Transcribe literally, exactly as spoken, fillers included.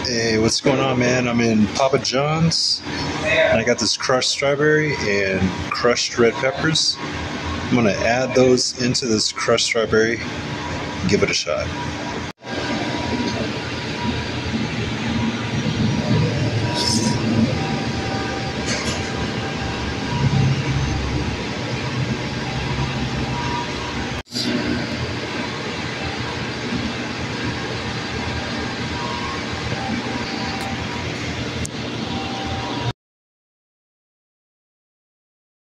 Hey, what's going on, man? I'm in Papa John's, and I got this crushed strawberry and crushed red peppers. I'm gonna add those into this crushed strawberry and give it a shot.